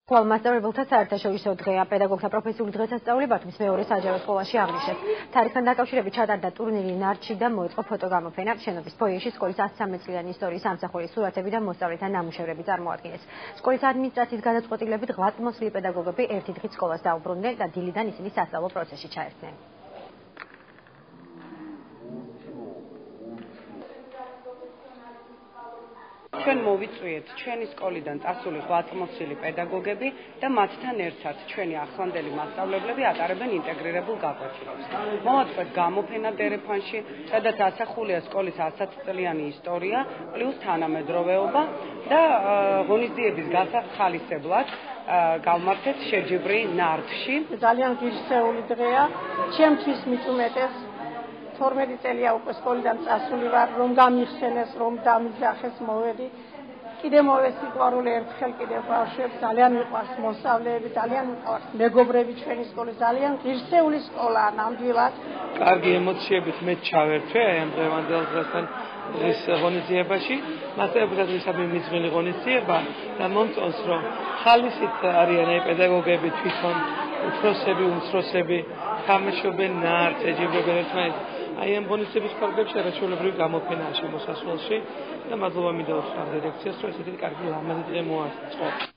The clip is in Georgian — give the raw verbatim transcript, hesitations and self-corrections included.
Ხოლო მასწავლებელთა საერთაშორისო დღეა პედაგოგთა პროფესიული დღესასწაული ბათუმის მეორე საჯარო სკოლაში აღნიშნეს. თარიღთან დაკავშირებით ჩატარდა ტურნირი ნარჩი და მოეწყო ფოტოგამოფენა. შენობის ფოიეში სკოლის ასცამეტ წლიანი ისტორიის ამსახველი სურათები და მოსწავლეთა ნამუშევრები წარმოადგენეს. სკოლის ადმინისტრაციის გადაწყვეტილებით ღვაწლმოსილი პედაგოგები ერთი დღით სკოლას დაუბრუნდნენ და დილიდან ისინი სასწავლო პროცესში ჩაერთნენ. ჩვენ მოვიწვიეთ ჩვენი სკოლიდან წასული ღვაწლმოსილი პედაგოგები და მათთან ერთად ჩვენი ახლანდელი მასწავლებლები ატარებენ ინტეგრირებულ გაკვეთილებს. მოვაწყვეთ გამოფენა დერეფანში, სადაც ასახულია სკოლის ასაცწლიანი ისტორია, პლუს თანამედროვეობა და ღონისძიების გასახალისებლად გავმართეთ შეჯიბრი ნარჩში. ძალიან ღირსეული დღეა, ჩემთვის მით უმეტეს თორმეტი წელია უკვე სკოლიდან წასული ვარ, რომ გამიხსენეს, რომ დამიძახეს მოვედი. კიდე მოვესიყვარულე ერთხელ კიდევ ბავშვებს, ძალიან მიყვარს მოსწავლეები, ძალიან მიყვარს მეგობრები ჩვენი სკოლის, ძალიან ღირსეული სკოლაა ნამდვილად. კარგი ემოციებით მე ჩავერთვე აი ამ დღევანდელ დღესთან დღის ღონისძიებაში. მასწავლებელთა დღისადმი მიძღვნილი ღონისძიება და მომწონს, რომ ხალისით არიან აი პედაგოგები თვითონ, უფროსები, უმცროსები, თამაშობენ ნარჩს, ეჯიბრებენ ერთმანეთს. აი ამ ღონისძიების ფარგლებში არაჩვეულებრივი გამოფენაა შემოსასვლელში და მადლობა მინდა უთხრა დირექციას, რომ ესეთი კარგი ლამაზი დღე მოასწრო.